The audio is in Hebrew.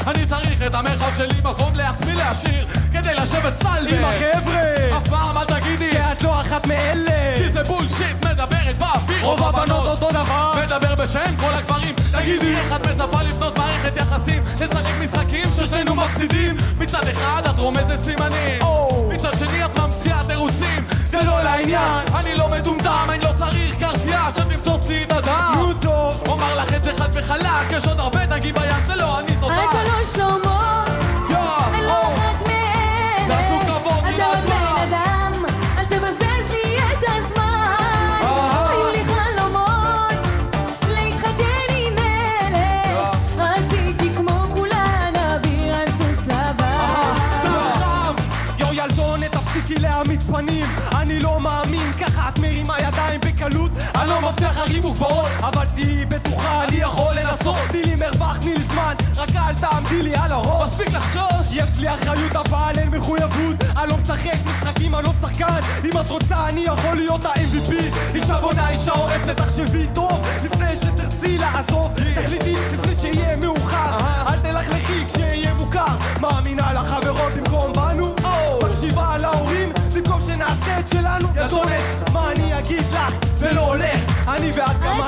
אני צריך את המרחב שלי, מקום לעצמי להשאיר כדי לשבת סלווה עם החבר'ה, אף פעם אל תגידי שאת לא אחת מאלה, כי זה בולשיט, מדברת באוויר רוב הבנות אותו דבר, מדבר בשם כל הגברים. תגידי איך את מצפה לבנות מערכת יחסים, לשחק משחקים ששנינו מפסידים. מצד אחד את רומזת סימנים, מצד שני את ממציאה תירוצים. זה לא לעניין, אני לא מטומטם, אני לא צריך קרצייה שתמצוא ציד אדם. נו טוב, אומר לך את זה חד וחלק, יש עוד הרבה דגי בים, זה לא אני זאת אתה לא שלמה, אני לא אחת מאלה, תעשו כבוד, אתה עוד בן אדם, אל תבזבז לי את הזמן. היו לי חלומות להתחתן עם מלך, רציתי כמו כולן אביר על סוס לבן. חם, יו ילדונת תפסיקי להעמיד פנים, אני לא מאמין, ככה את מרימה ידיים בקלות. אני לא מבטיח הרים וגבעות, אבל תהיי בטוחה, אני יכול לנסות. תני לי מרווח, תני לי זמן, רק אל תעמדי לי על הראש. מספיק לחשוש, יש לי אחריות אבל אין מחויבות, אני לא משחק משחקים, אני לא שחקן. אם את רוצה אני יכול להיות ה-MVP. אישה בונה, אישה הורסת, תחשבי טוב לפני שתרצי לעזוב. תחליטי לפני שיהיה מאוחר, אל תלכלכי כשיהיה מוכר. מאמינה לחברות במקום בנו, מקשיבה להורים במקום שנעשה את שלנו. ילדונת, מה אני אגיד לך? זה לא הולך, אני ואת גם